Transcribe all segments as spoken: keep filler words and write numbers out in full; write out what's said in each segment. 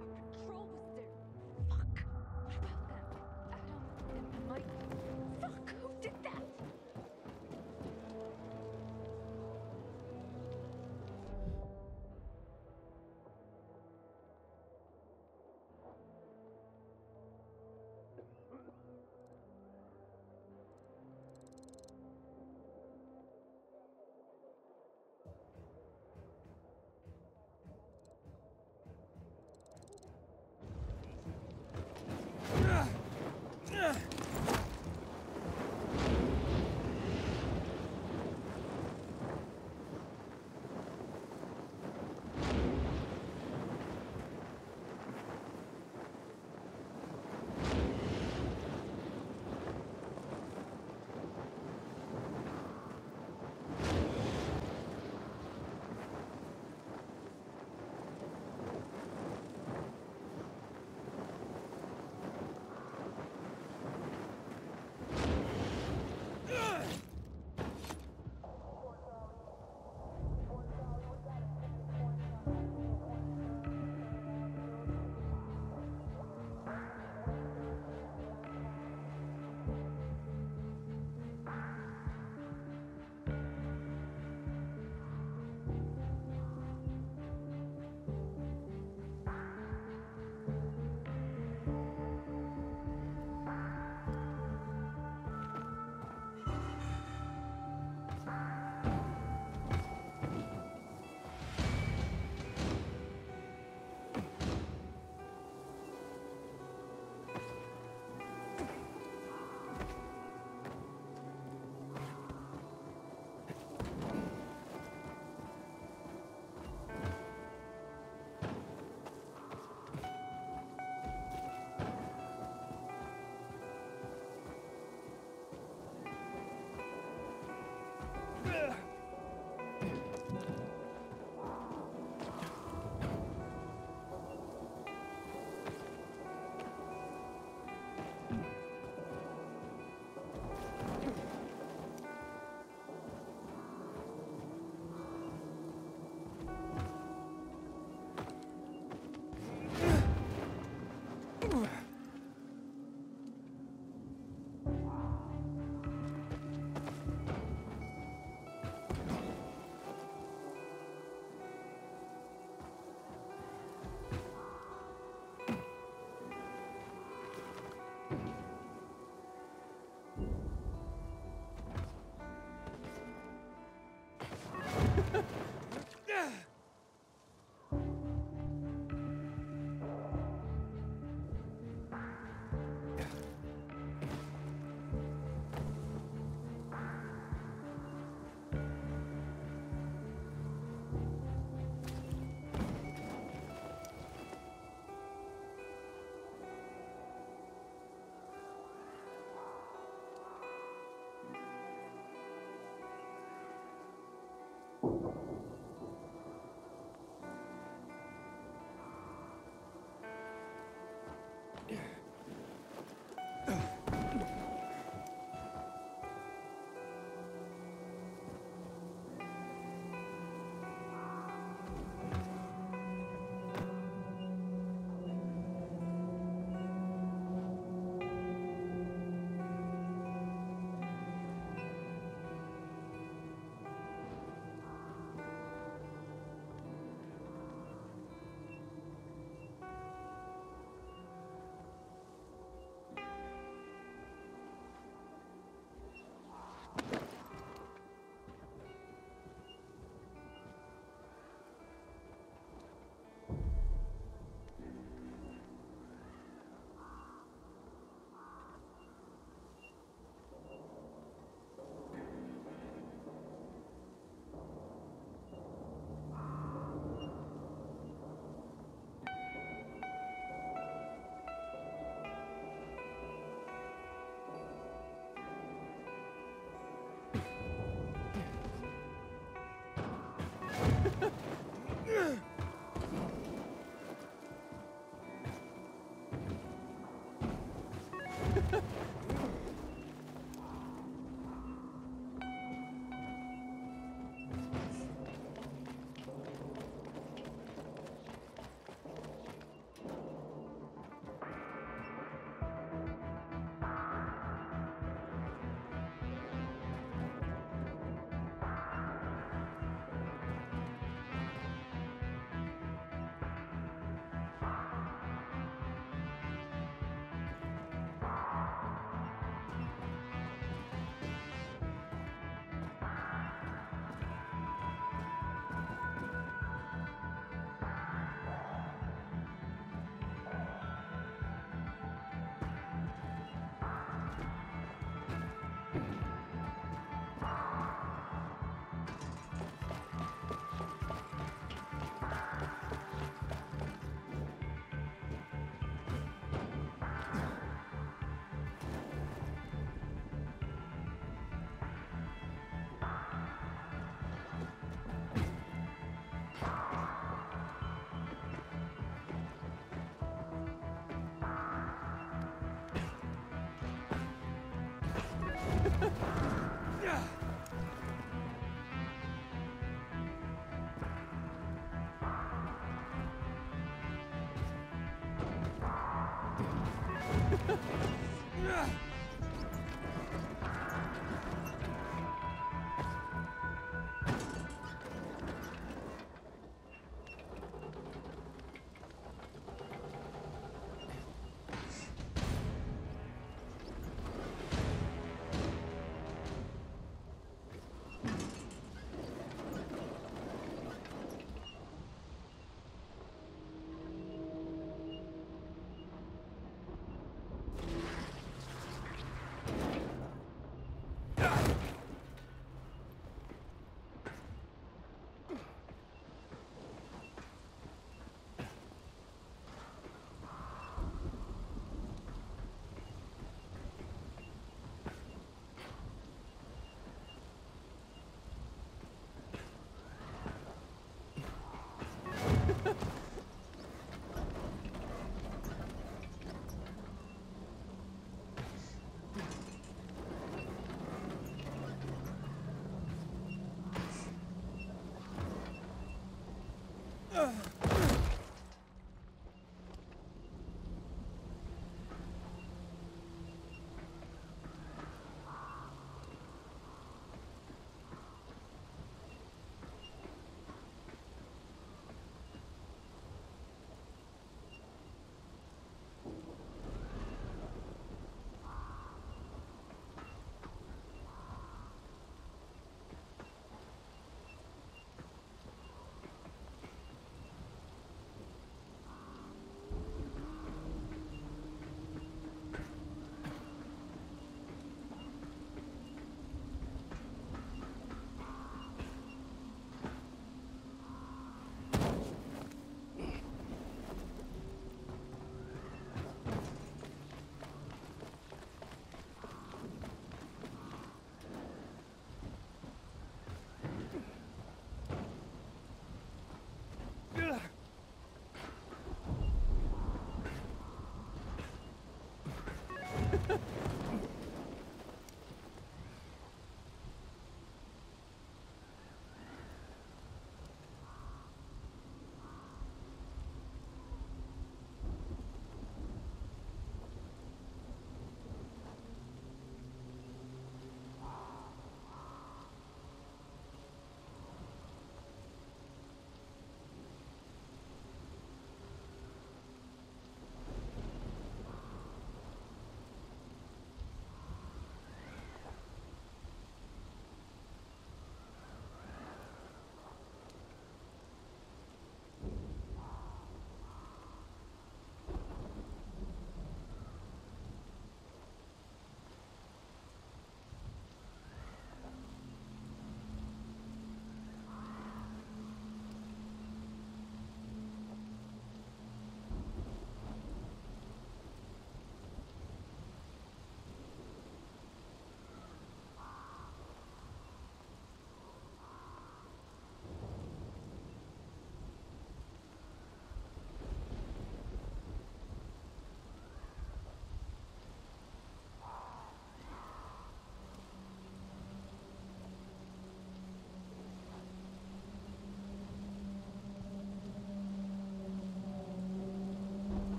Patrol was there. Fuck. What about them? Adam and Mike. Fuck. Who did that?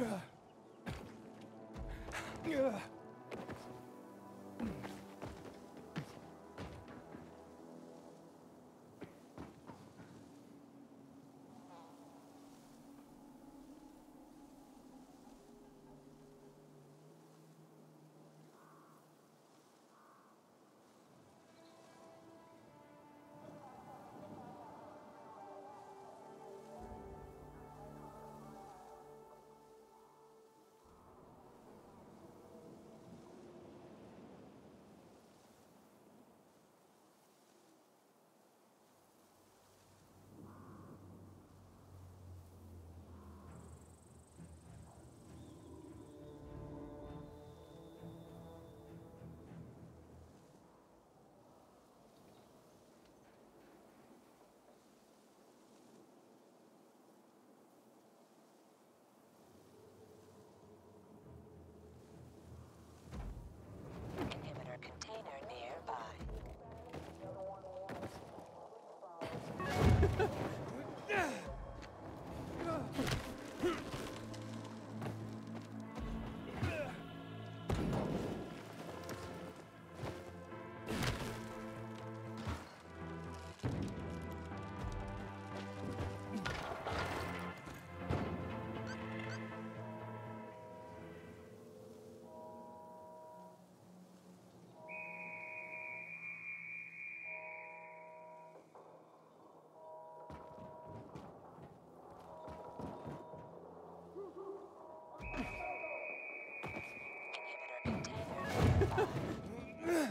Inhibitor container nearby. Inhibitor container nearby.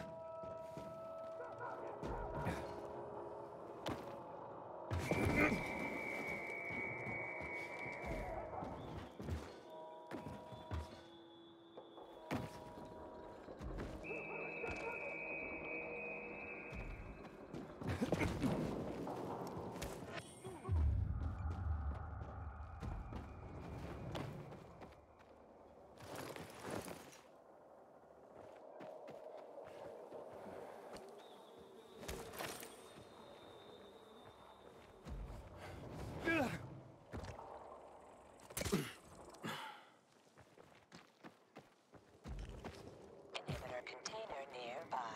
Inhibitor container nearby.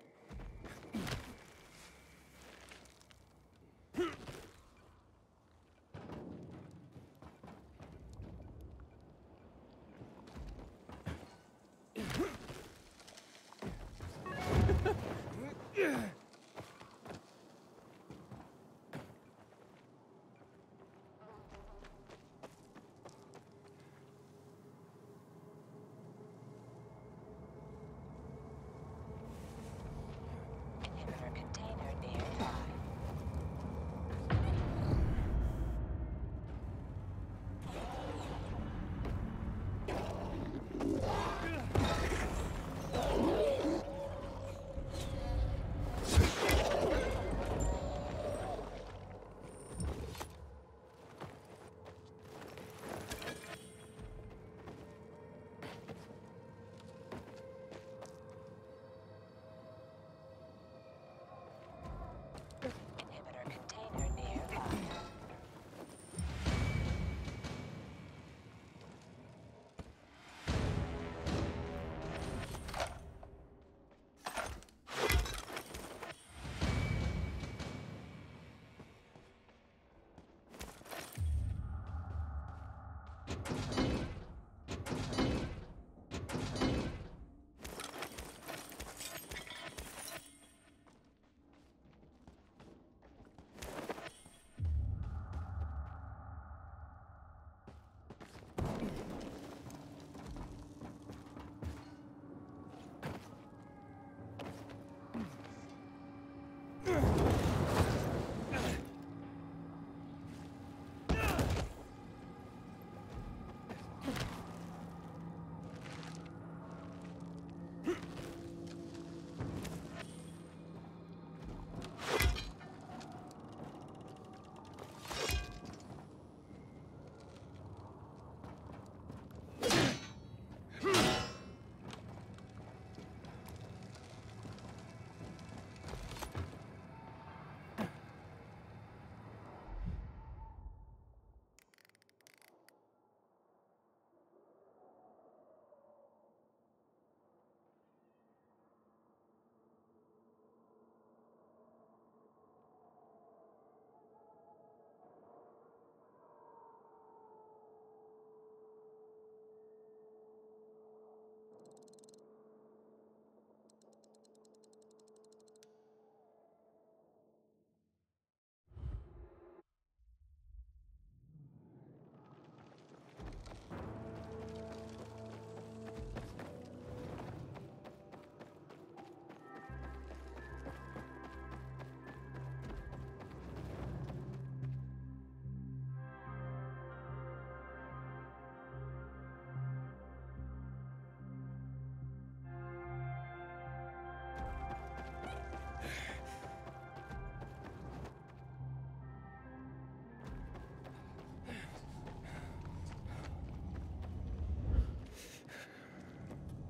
Inhibitor container nearby.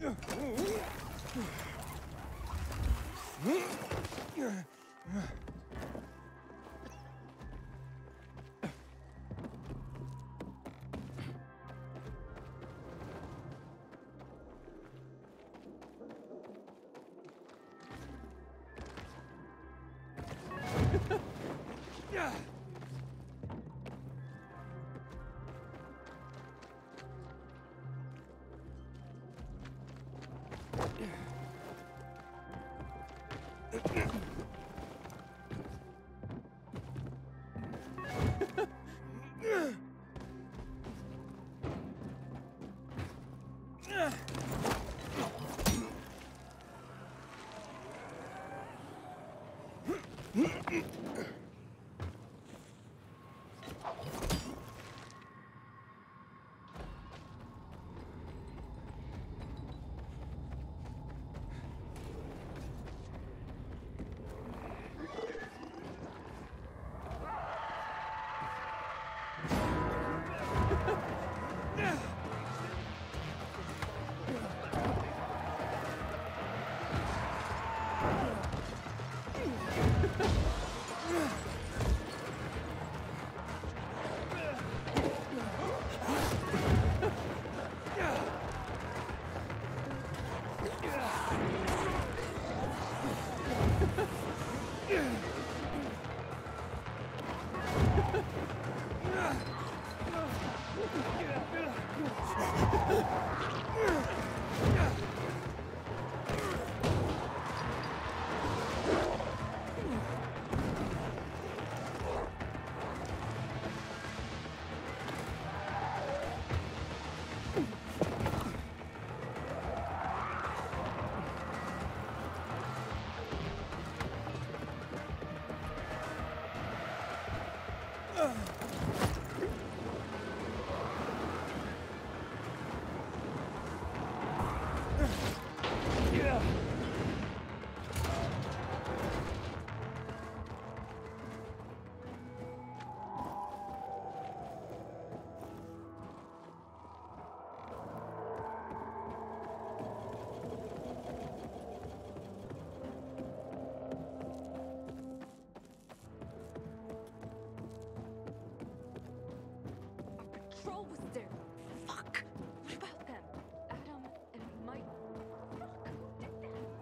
Patrol was there. Fuck. What about them? Adam and Mike. Fuck. Who did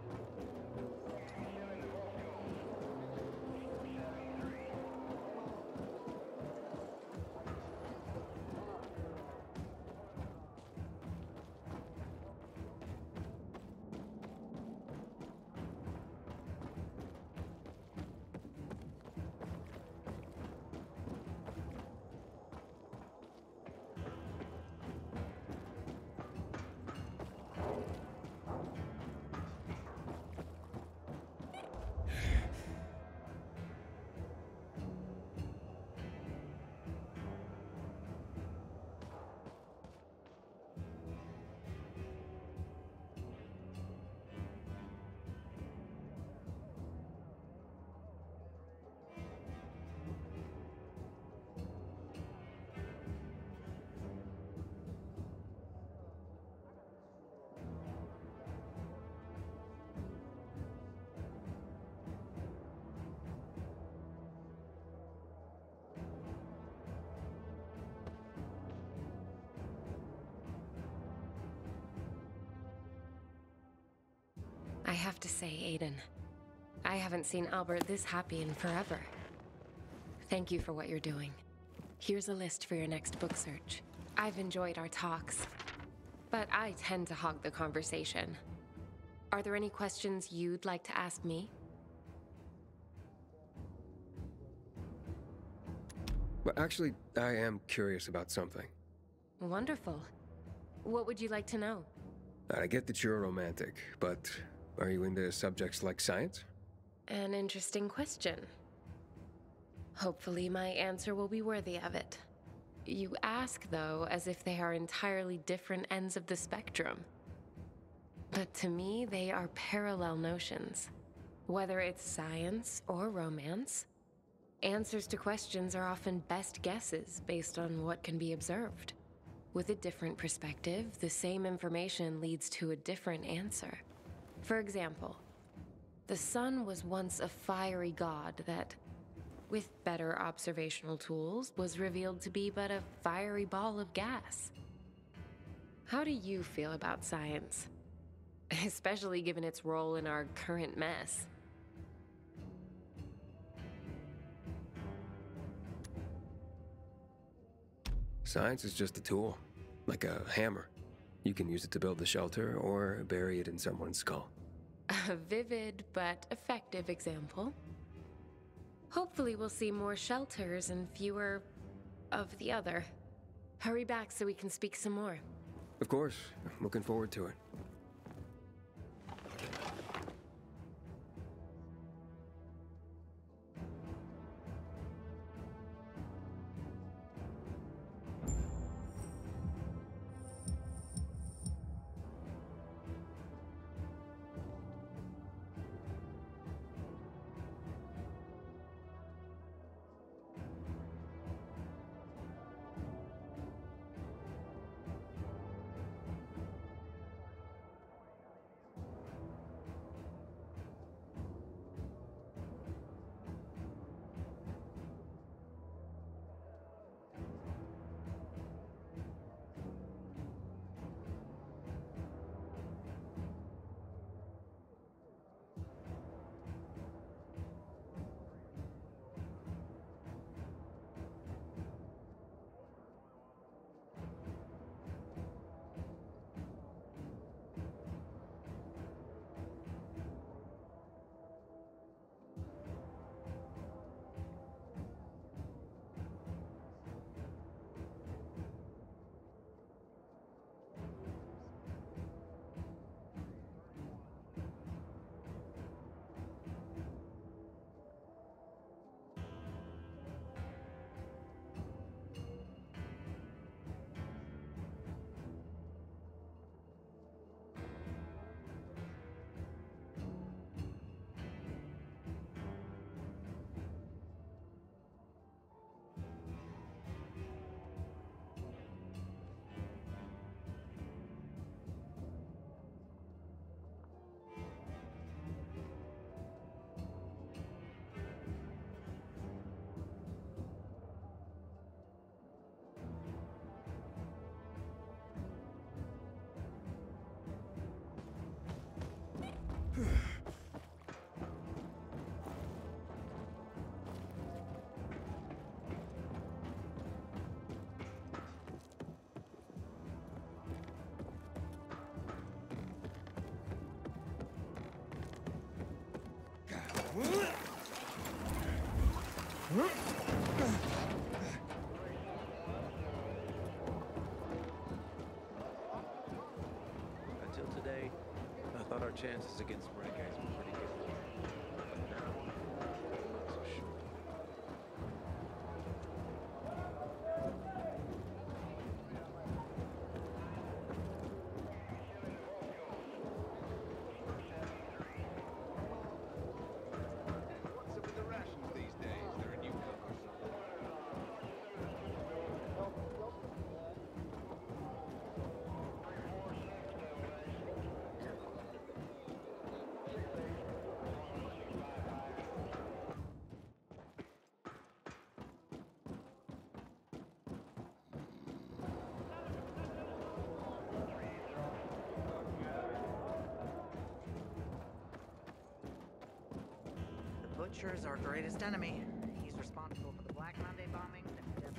that? I have to say, Aiden, I haven't seen Albert this happy in forever. Thank you for what you're doing. Here's a list for your next book search. I've enjoyed our talks, but I tend to hog the conversation. Are there any questions you'd like to ask me? Well, actually, I am curious about something. Wonderful. What would you like to know? I get that you're a romantic, but are you into subjects like science? An interesting question. Hopefully my answer will be worthy of it. You ask, though, as if they are entirely different ends of the spectrum. But to me, they are parallel notions. Whether it's science or romance, answers to questions are often best guesses based on what can be observed. With a different perspective, the same information leads to a different answer. For example, the sun was once a fiery god that, with better observational tools, was revealed to be but a fiery ball of gas. How do you feel about science? Especially given its role in our current mess. Science is just a tool, like a hammer. You can use it to build a shelter or bury it in someone's skull. A vivid but effective example. Hopefully we'll see more shelters and fewer of the other. Hurry back so we can speak some more. Of course, I'm looking forward to it. Until today, I thought our chances against renegades were pretty good. But now, I'm not so sure. What's up with the rations these days? They're a newcomer. The Butcher's our greatest enemy. He's responsible for the Black Monday bombings and death.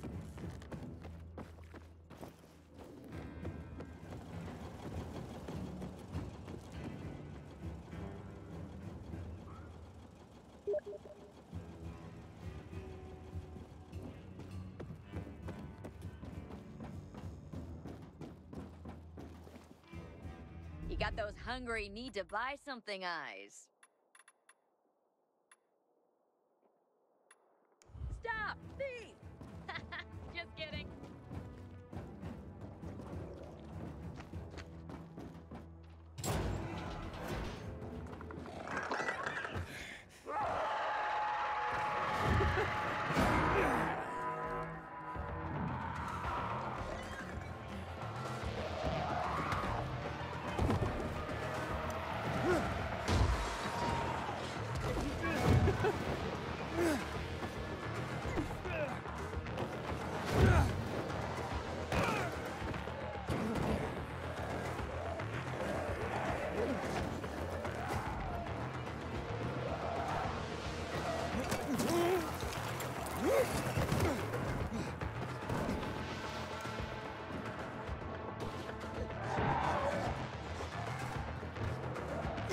You got those hungry, need to buy something eyes. Stop! Thief! Just kidding.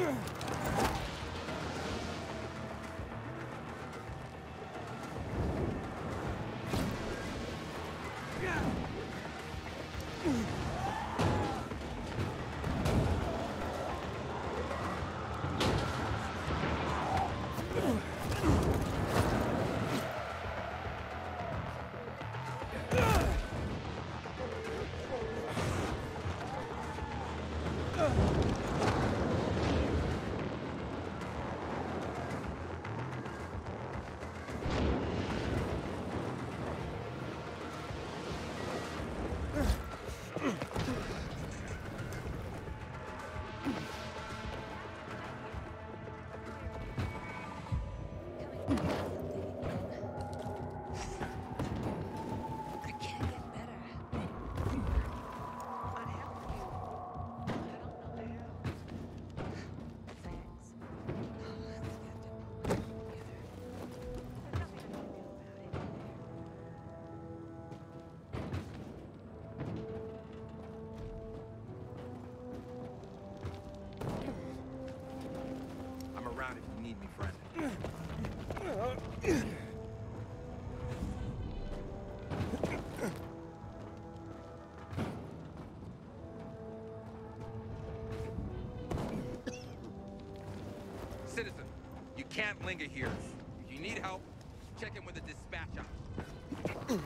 I can't get better. I'd help you. I don't know how. Thanks. There's nothing I can do about it. I'm around if you need me, friend. Citizen, you can't linger here. If you need help, check in with the dispatch office.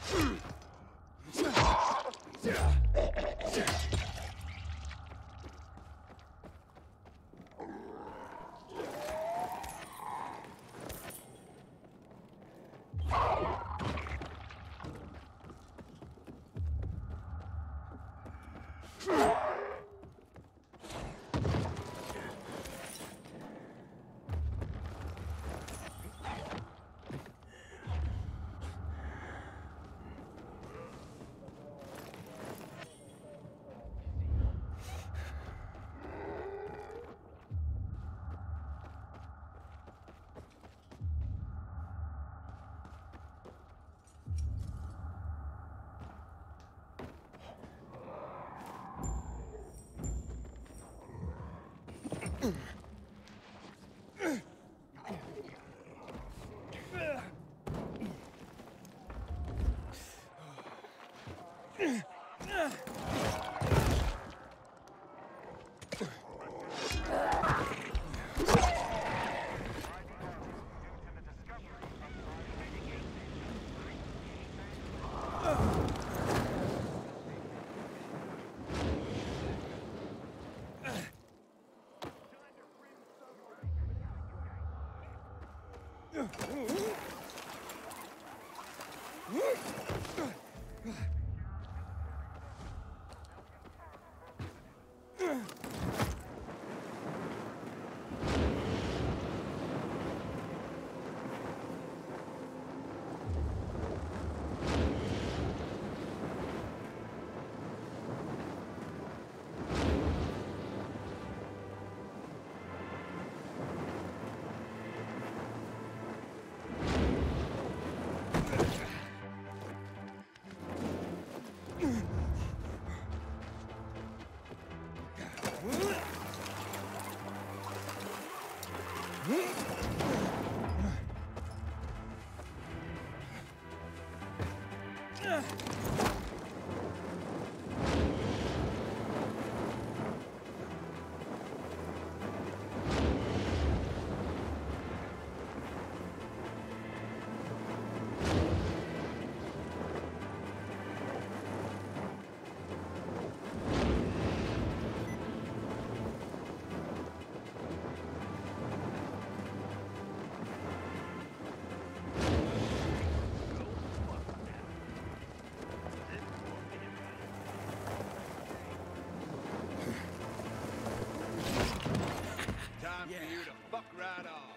Time for you to fuck right off.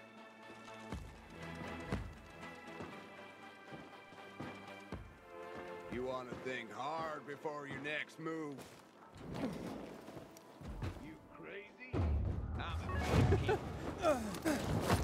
You want to think hard before your next move. You crazy? I'm a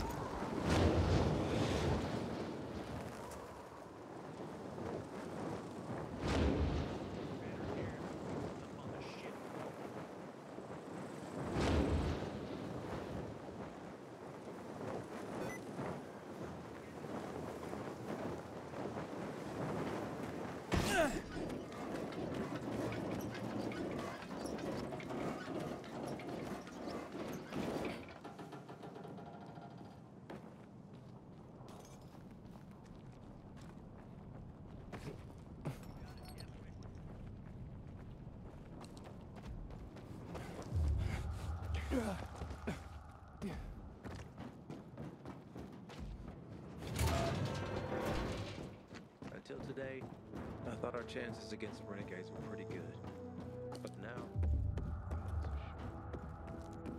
Until today, I thought our chances against renegades were pretty good. But now, I'm not so sure.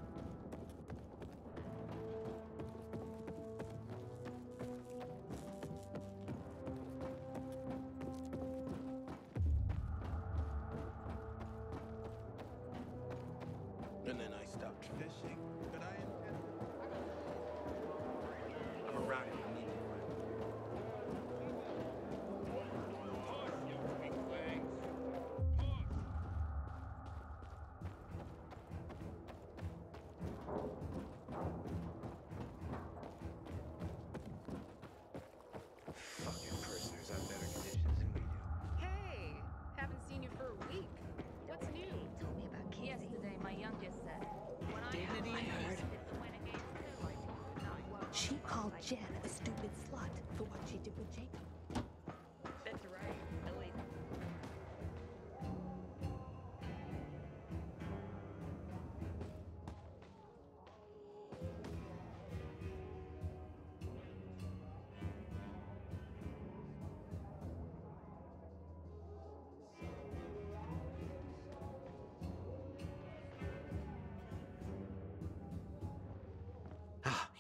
And then I stopped fishing, but I intended. I'm around if you need me. Fucking prisoners have better conditions than we do. Hey, haven't seen you for a week. What's new? Tell me about Casey. Yesterday, my youngest said, when Dignity, I I heard. She called Jen a stupid slut for what she did with Jacob. That's right.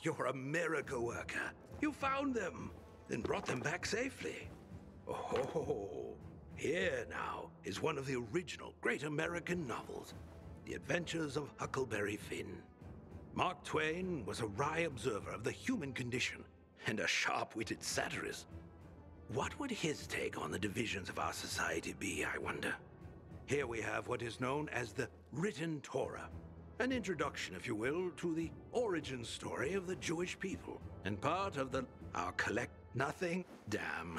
you're a miracle worker. You found them, then brought them back safely. Oh, here now is one of the original great American novels, The Adventures of Huckleberry Finn. Mark Twain was a wry observer of the human condition and a sharp-witted satirist. What would his take on the divisions of our society be, I wonder? Here we have what is known as the Written Torah, an introduction, if you will, to the origin story of the Jewish people, and part of the our collect nothing damn.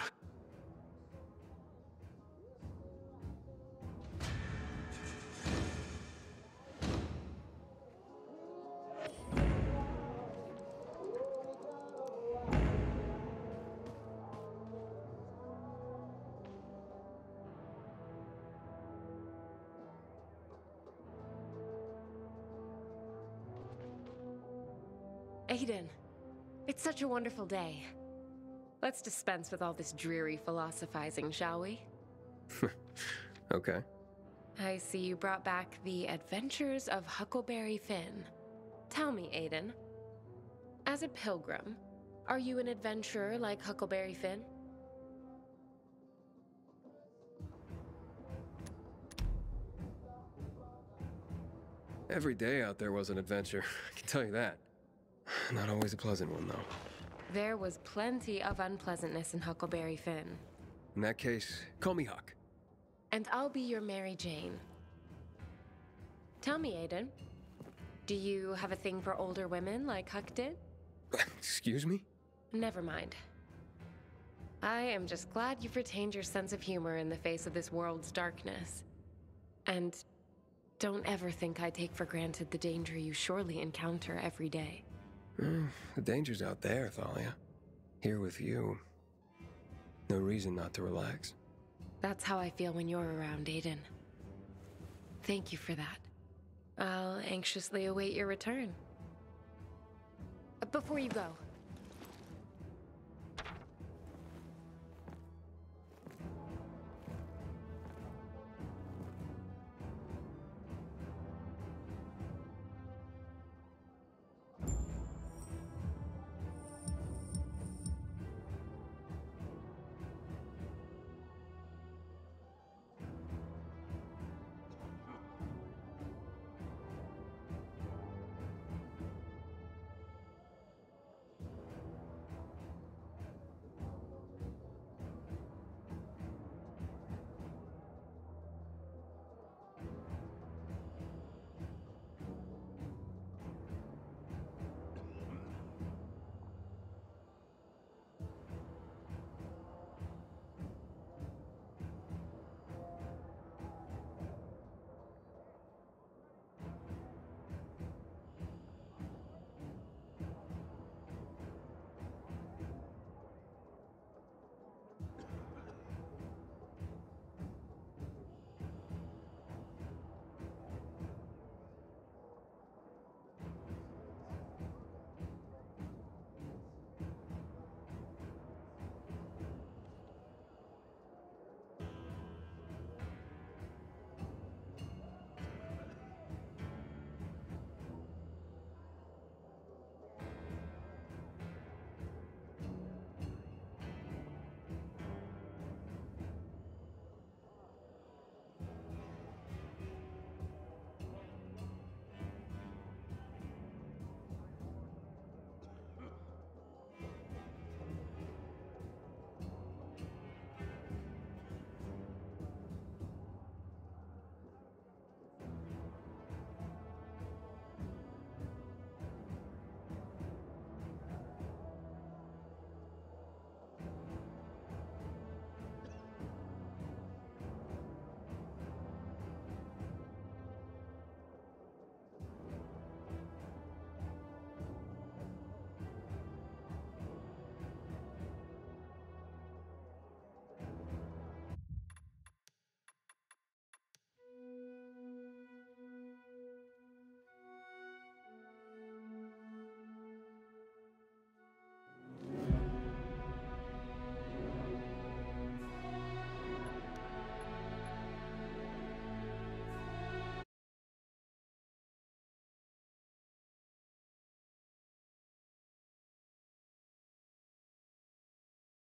Aiden, it's such a wonderful day. Let's dispense with all this dreary philosophizing, shall we? Okay. I see you brought back The Adventures of Huckleberry Finn. Tell me, Aiden, as a pilgrim, are you an adventurer like Huckleberry Finn? Every day out there was an adventure, I can tell you that. Not always a pleasant one, though. There was plenty of unpleasantness in Huckleberry Finn. In that case, call me Huck. And I'll be your Mary Jane. Tell me, Aiden, do you have a thing for older women like Huck did? Excuse me? Never mind. I am just glad you've retained your sense of humor in the face of this world's darkness. And don't ever think I take for granted the danger you surely encounter every day. Mm, the danger's out there, Thalia. Here with you. No reason not to relax. That's how I feel when you're around, Aiden. Thank you for that. I'll anxiously await your return. Before you go,